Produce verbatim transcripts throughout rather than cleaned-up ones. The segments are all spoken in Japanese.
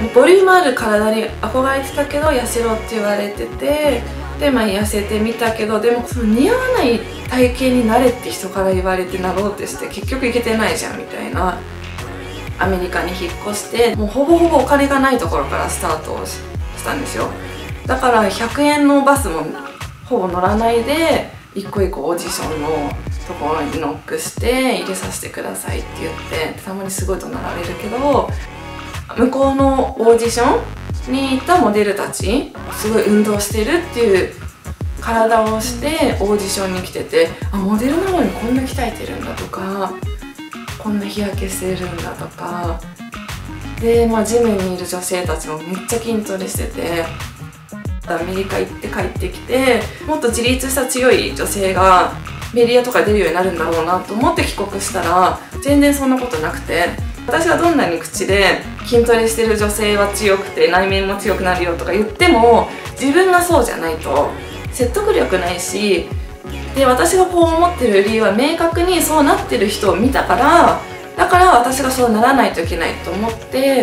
ボリュームある体に憧れてたけど痩せろって言われてて、でまあ痩せてみたけど、でもその似合わない体型になれって人から言われてなろうってして結局いけてないじゃんみたいな。アメリカに引っ越して、もうほぼほぼお金がないところからスタートをしたんですよ。だからひゃくえんのバスもほぼ乗らないで一個一個オーディションのところにノックして入れさせてくださいって言って、たまにすごい怒鳴られるけど、向こうのオーディションに行ったモデルたちすごい運動してるっていう体をしてオーディションに来てて、あ、モデルなのにこんな鍛えてるんだとか、こんな日焼けしてるんだとかで、まあ、ジムにいる女性たちもめっちゃ筋トレしてて、アメリカ行って帰ってきてもっと自立した強い女性がメディアとか出るようになるんだろうなと思って帰国したら、全然そんなことなくて、私がどんなに口で筋トレしてる女性は強くて内面も強くなるよとか言っても、自分がそうじゃないと説得力ないし、で私がこう思ってる理由は明確にそうなってる人を見たから、だから私がそうならないといけないと思って、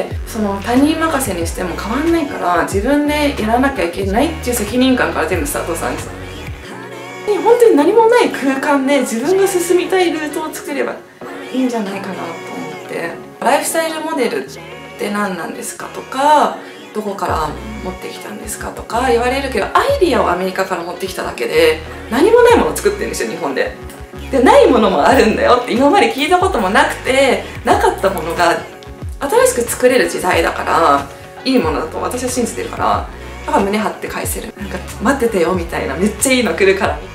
その他人任せにしても変わんないから自分でやらなきゃいけないっていう責任感から全部スタートしたんです。本当に何もない空間で自分が進みたいルートを作ればいいんじゃないかなと思って、ライフスタイルモデルって何なんですかとか、どこから持ってきたんですかとか言われるけど、アイディアをアメリカから持ってきただけで何もないものを作ってるんですよ、日本で。でないものもあるんだよって今まで聞いたこともなくて、なかったものが新しく作れる時代だから、いいものだと私は信じてるから、だから胸張って返せる。なんか待っててよみたいな、めっちゃいいの来るから。